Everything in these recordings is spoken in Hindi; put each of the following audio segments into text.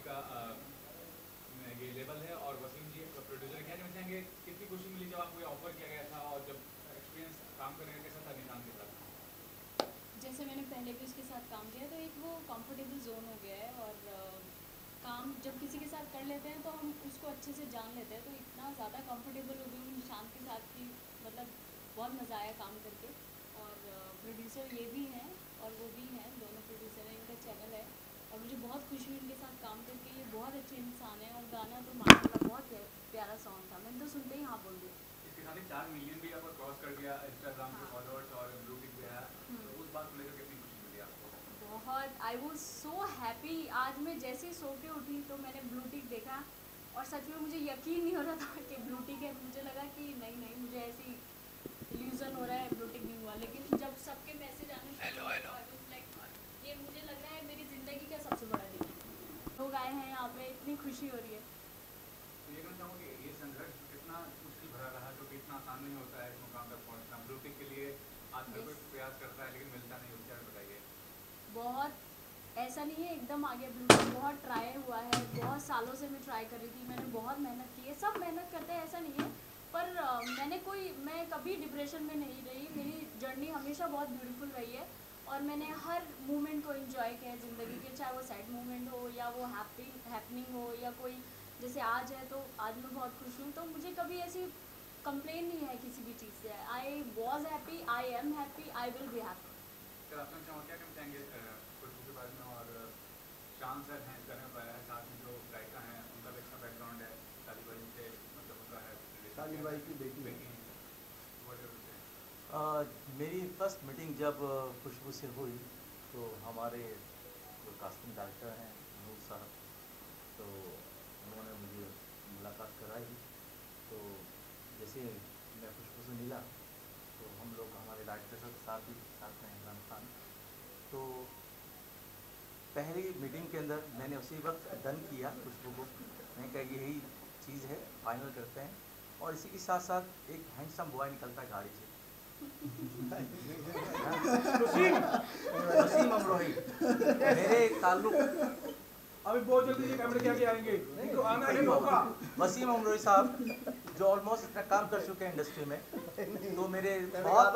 का ये लेबल है और वसीम जी प्रोड्यूसर। क्या कहना चाहेंगे, कितनी खुशी मिली जब आपको ये ऑफर किया गया था और जब एक्सपीरियंस काम करने का कैसा था निशान के साथ? जैसे मैंने पहले भी उसके साथ काम किया तो एक वो कंफर्टेबल जोन हो गया है और काम जब किसी के साथ कर लेते हैं तो हम उसको अच्छे से जान लेते हैं, तो इतना ज़्यादा कंफर्टेबल हो गई हूँ निशांत के साथ कि मतलब बहुत मज़ा आया काम करके। और प्रोड्यूसर ये भी हैं और वो भी हैं, दोनों प्रोड्यूसर हैं, इनका चैनल है और मुझे बहुत खुशी हुई इनके साथ काम करके। ये बहुत अच्छे इंसान हैं और गाना तो माशाल्लाह बहुत प्यारा सॉन्ग था, मैंने तो सुनते ही हाँ बोल दिया। इसके साथ ही 4 मिलियन भी आपको क्रॉस कर दिया इंस्टाग्राम पे हाँ। फॉलोअर्स और ब्लू टिक भी आया, तो उस बात को लेकर कितनी खुशी मिली आपको? बहुत आई वॉज सो हैप्पी। आज मैं जैसे ही सो के उठी तो मैंने ब्लू टिक देखा और सच में मुझे यकीन नहीं हो रहा था कि ब्लू टिक है। मुझे लगा कि नहीं नहीं मुझे ऐसी इल्यूजन हो रहा है, ब्लू टिक नहीं हुआ। लेकिन जब सबके मैसेज आने शुरू हुए तो आई वाज लाइक ये मुझे लग रहा है मेरी ज़िंदगी का सबसे बड़ा दिन है। लोग आए हैं यहाँ पे, इतनी खुशी हो रही है। तो ये कहना चाहूँगा कि ये संघर्ष कितना मुश्किल भरा रहा, क्योंकि इतना आसान नहीं होता है इस मुकाम तक पहुँचना। ब्लू टिक के लिए आज हर कोई प्रयास करता है लेकिन मिलता नहीं, उसके बारे में बताइए। बहुत ऐसा नहीं है एकदम आ गया ब्लू टिक, बहुत ट्राई हुआ है, बहुत सालों से मैं ट्राई कर रही थी, मैंने बहुत मेहनत की है, सब मेहनत करते हैं ऐसा नहीं है। पर मैं कभी डिप्रेशन में नहीं रही, मेरी जर्नी हमेशा बहुत ब्यूटीफुल रही है और मैंने हर मोमेंट को एंजॉय किया है ज़िंदगी के, चाहे वो सैड मोमेंट हो या वो हैपनिंग हो या कोई जैसे आज है तो आज मैं बहुत खुश हूँ। तो मुझे कभी ऐसी कंप्लेन नहीं है किसी भी चीज़ से। I was happy, I am happy, I will be happy. Sir आप क्या कहना चाहेंगे खुशबू के बारे में? और शान सर हैं इस गाने में पाया है, साथ में जो गायिका हैं उनका भी अच्छा बैकग्राउंड है, साली भाई से मतलब उनका है, साली भाई की बेटी है। मेरी फर्स्ट मीटिंग जब खुशबू से हुई तो हमारे जो कास्टिंग डायरेक्टर हैं नूर साहब, तो उन्होंने मुझे मुलाकात कराई। तो जैसे मैं खुशबू से मिला तो हम लोग हमारे डायरेक्टर साथ में इमरान खान, तो पहली मीटिंग के अंदर मैंने उसी वक्त डन किया खुशबू को। मैंने कहा यही चीज़ है, फाइनल करते हैं। और इसी के साथ साथ एक हैंडसम बॉय निकलता है गाड़ी से, वसीम अमरोही। मेरे ताल्लुक अभी बहुत जल्दी ये कैमरे के आगे आएंगे, इनको आना ही होगा। वसीम अमरोही साहब जो ऑलमोस्ट इतना काम कर चुके हैं इंडस्ट्री में, तो मेरे बहुत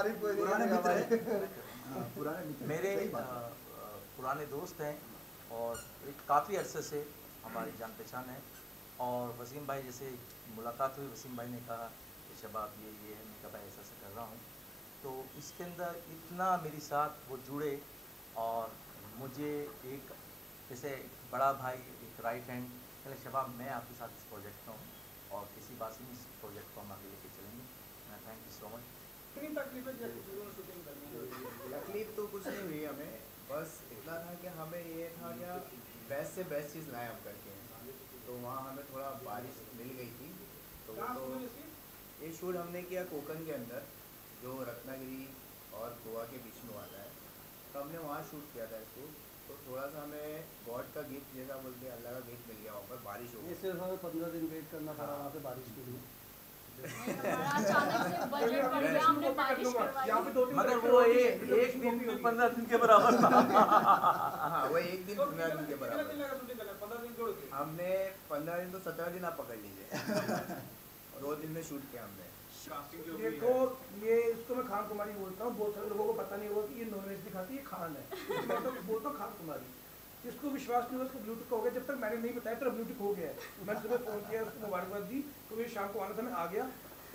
पुराने दोस्त हैं और एक काफ़ी अरसे से हमारी जान पहचान है। और वसीम भाई जैसे मुलाकात हुई, वसीम भाई ने कहा कि शबाब ये है, मैं कहा भाई ऐसा कर रहा हूँ। तो इसके अंदर इतना मेरे साथ वो जुड़े और मुझे एक जैसे बड़ा भाई, एक राइट हैंड, कहले शबाब मैं आपके साथ इस प्रोजेक्ट में हूँ और किसी बात से इस प्रोजेक्ट को हम आगे लेके चलेंगे। मैं थैंक यू सो मच। कितनी शूटिंग करनी? तकलीफ तो कुछ नहीं हुई हमें, बस इतना था कि हमें ये था क्या बेस्ट से बेस्ट चीज़ लाएँ हम करके। तो वहाँ हमें थोड़ा बारिश मिल गई थी, तो ये शूट हमने किया कोकन के अंदर जो रत्नागिरी और गोवा के बीच में आता है, तो हमने वहाँ शूट किया था इसको। तो थोड़ा सा हमें गॉड का गिफ्ट जैसा बोलते हैं, अल्लाह का गिफ्ट मिल गया वहाँ पर, बारिश हो गई। सिर्फ हमें 15 दिन वेट करना पड़ा वहाँ पे बारिश के लिए। अचानक से बजट बढ़ गया, हमने बारिश करवाई। मगर वो एक दिन भी 15 दिन के बराबर था। हाँ वो एक दिन 15 दिन के बराबर। हमने 15 दिन तो 17 दिन आप पकड़ लीजिए। 2 दिन में शूट किया हमने। देखो ये इसको मैं खान कुमारी बोलता हूँ, बहुत सारे लोगों को पता नहीं होगा कि ये नॉनवेज दिखाती है, खान है। मैं तो बोलता हूँ खान कुमारी। जिसको विश्वास नहीं हुआ उसको ब्लूटिक हो गया, जब तक मैंने नहीं बताया तो ब्लूटिक हो गया है। मैंने सुबह फोन किया, उसको मुबारकबाद दी, तो ये शाम को आना था, मैं आ गया।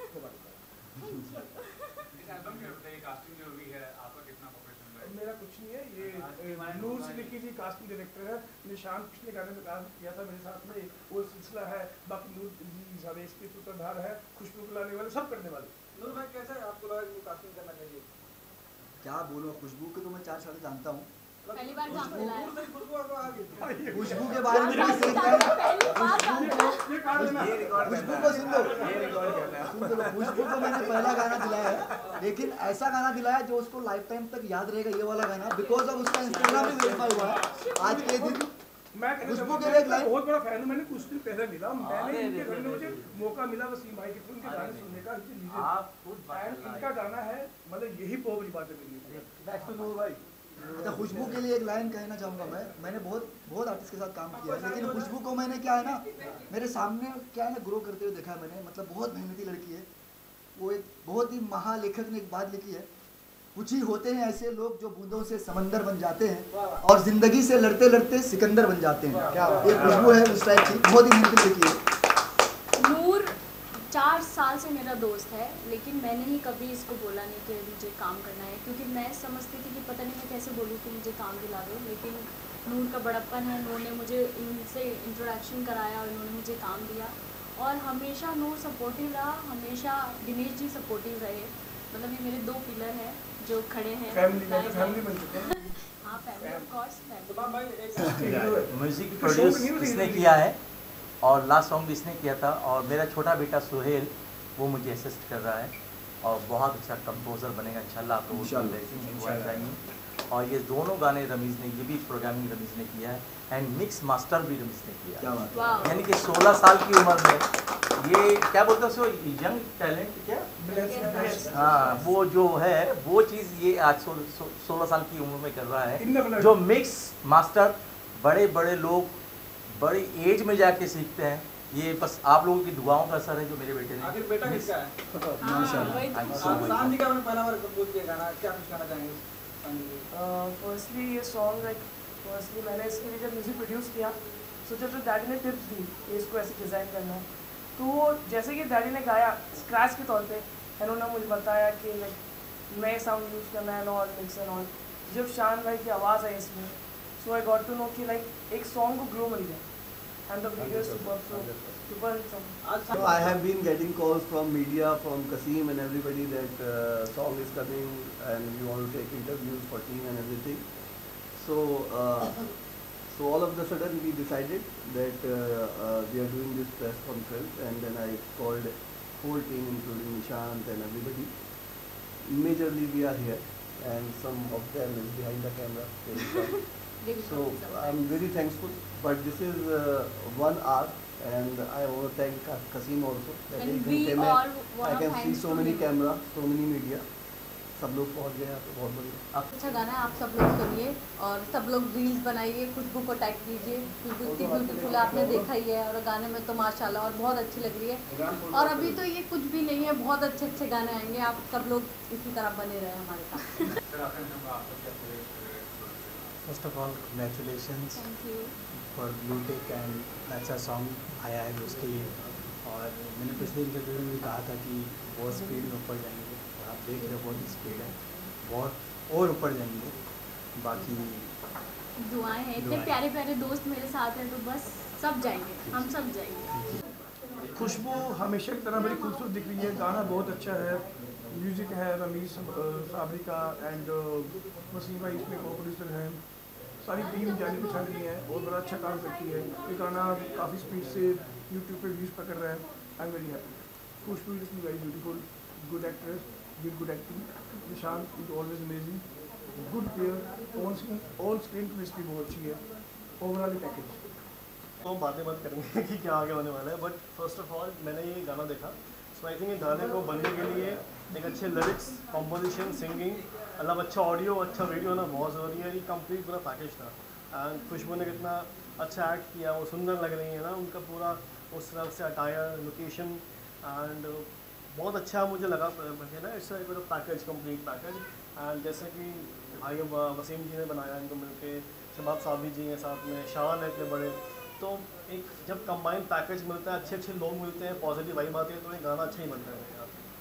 मेरा कुछ नहीं है, ये नूर सिद्दीकी जी कास्टिंग डायरेक्टर है। निशान पिछले गाने में काम किया था मेरे साथ में, वो सिलसिला है। बाकी नूर जी जावेद के सूत्रधार है, खुशबू को लाने वाले, सब करने वाले। नूर भाई कैसा है, आपको लगा कि कास्टिंग करना चाहिए? क्या बोलूँ, खुशबू को तो मैं 4 साल से जानता हूँ। पहली बार काम मिला है। खुशबू के बारे में बात करते हैं। खुशबू को सुन लो, खुशबू को मैंने पहला गाना दिलाया है, लेकिन ऐसा गाना दिलाया जो उसको लाइफ टाइम तक याद रहेगा, ये वाला गाना, बिकॉज ऑफ उसका इंस्टाग्राम भी वेरीफाई हुआ है आज के दिन। खुशबू के लिए बहुत बड़ा फैन हूँ, मैंने कुछ दिन पहले मिला, मैंने इनके घर में मुझे मौका मिला वसीम भाई के, उनके गाने सुनने का। इनका गाना है, मतलब यही बहुत बड़ी बात है मेरे लिए। नेक्स्ट नूर भाई अच्छा, खुशबू के लिए एक लाइन कहना चाहूँगा मैंने बहुत आर्टिस्ट के साथ काम किया है, लेकिन खुशबू को मैंने क्या है ना, मेरे सामने क्या है ना ग्रो करते हुए देखा है मैंने, मतलब बहुत मेहनती लड़की है वो। एक बहुत ही महालेखक ने एक बात लिखी है, कुछ ही होते हैं ऐसे लोग जो बूंदों से समंदर बन जाते हैं और जिंदगी से लड़ते लड़ते सिकंदर बन जाते हैं। ये खुशबू है उस टाइप की, बहुत ही मेहनती लड़की है। नूर 4 साल से मेरा दोस्त है, लेकिन मैंने ही कभी इसको बोला नहीं कि मुझे काम करना है, क्योंकि मैं समझती थी कि पता नहीं मैं कैसे बोलूँ कि मुझे काम दिला दो। लेकिन नूर का बड़प्पन है, नूर ने मुझे इनसे इंट्रोडक्शन कराया और इन्होंने मुझे काम दिया, और हमेशा नूर सपोर्टिव रहा, हमेशा दिनेश जी सपोर्टिव रहे। मतलब ये मेरे 2 पिलर हैं जो खड़े हैं। फैमिली बन चुके हैं। हाँ, family of course, family. Music produce इसने किया है और लास्ट सॉन्ग भी इसने किया था, और मेरा छोटा बेटा सुहेल वो मुझे असिस्ट कर रहा है और बहुत अच्छा कंपोजर बनेगा इंशाल्लाह। आपको वो चाहिए। और ये दोनों गाने रमीज़ ने, ये भी प्रोग्रामिंग रमीज़ ने किया है एंड मिक्स मास्टर भी रमीज़ ने किया। क्या बात है। यानी कि 16 साल की उम्र में ये क्या बोलते हैं उसको, यंग टैलेंट क्या, हाँ वो जो है वो चीज़ ये आज 16 साल की उम्र में कर रहा है, जो मिक्स मास्टर बड़े बड़े लोग बड़ी एज में जाके सीखते हैं। ये बस आप लोगों की दुआओं का असर है जो मेरे बेटे ने। आखिर बेटा किसका है? माशाल्लाह। जी का आपने पहला बार कंपोज किया गाना, क्या कुछ कहना चाहेंगे? फर्स्टली ये सॉन्ग फर्स्टली मैंने इसके लिए जब म्यूज़िक प्रोड्यूस किया, सोचा तो डैडी ने टिप्स दी कि इसको ऐसे डिज़ाइन करना है। तो जैसे कि डैडी ने गाया स्क्रैच के तौर पे, उन्होंने मुझे बताया कि लाइक नए साउंड यूज़ करना है और मिक्स एंड ऑल। जब शान भाई की आवाज़ आई इसमें, so I got to know कि लाइक एक सॉन्ग को ग्लो मिल गया and the video is super So I have been getting calls from media, from Kasim and everybody that song is coming and we want to take interviews for team and everything. So so all of a sudden we decided that we are doing this press conference, and then I called whole team including Nishant and everybody. Majorly we are here and some of them is behind the camera. So I'm very thankful, but this is 1 hour. And I want to thank Kasim also. And we all want I to can thank see so many camera, so many media. सब लोग पहुंच गए यहाँ पे, बहुत बढ़िया। अच्छा गाना है, आप सब लोग सुनिए और सब लोग रील्स बनाइए, खुशबू को टैग कीजिए। खुशबू इतनी ब्यूटीफुल है, आपने देखा ही है, और गाने में तो माशाल्लाह और बहुत अच्छी लग रही है। और अभी तो ये कुछ भी नहीं है, बहुत अच्छे अच्छे गाने आएंगे, आप सब लोग इसी तरह बने रहे हमारे साथ। First of all congratulations for Bluetech and अच्छा सॉन्ग आया है उसके लिए। और मैंने पिछले इंटरव्यू में भी कहा था कि बहुत स्पीड में ऊपर जाएंगे, और आप देख रहे हो बहुत स्पीड है, बहुत और ऊपर जाएंगे। बाकी दुआएं हैं, इतने प्यारे प्यारे दोस्त मेरे साथ हैं, तो बस सब जाएंगे, हम सब जाएंगे। खुशबू हमेशा की तरह बड़ी खूबसूरत दिख रही है, गाना बहुत अच्छा है, म्यूज़िक है रमीज़ साबरी का एंड वसीम भाई इसमें को प्रोड्यूसर हैं, सारी टीम जानी पहचान रही है और बड़ा अच्छा काम करती है। ये गाना काफ़ी स्पीड से यूट्यूब पे व्यूज़ पकड़ रहा है। I am very happy. Khushboo is very beautiful, good actress, good acting. Nishant is always amazing, good player, on screen chemistry बहुत अच्छी है। ओवरऑल पैकेज तो बातें बात करेंगे कि क्या आगे होने वाला है, बट फर्स्ट ऑफ ऑल मैंने ये गाना देखा, सो आई थिंक ये गाने को बनने के लिए एक अच्छे लिरिक्स, कॉम्पोजिशन, सिंगिंग, मतलब अच्छा ऑडियो, अच्छा वीडियो होना बहुत ज़रूरी है। ये कंप्लीट पूरा पैकेज था। एंड खुशबू ने कितना अच्छा एक्ट किया, वो सुंदर लग रही है ना, उनका पूरा उस तरफ से अटायर, लोकेशन एंड बहुत अच्छा मुझे लगा ना। It's package, complete package. And जैसे कि भाई वसीम जी ने बनाया, इनको मिलके शबाब साहब जी हैं साथ में, शान है इतने बड़े, तो एक जब कंबाइंड पैकेज मिलता है, अच्छे अच्छे लोग मिलते हैं, पॉजिटिव वाइब आती है, तो एक गाना अच्छा ही बनता है।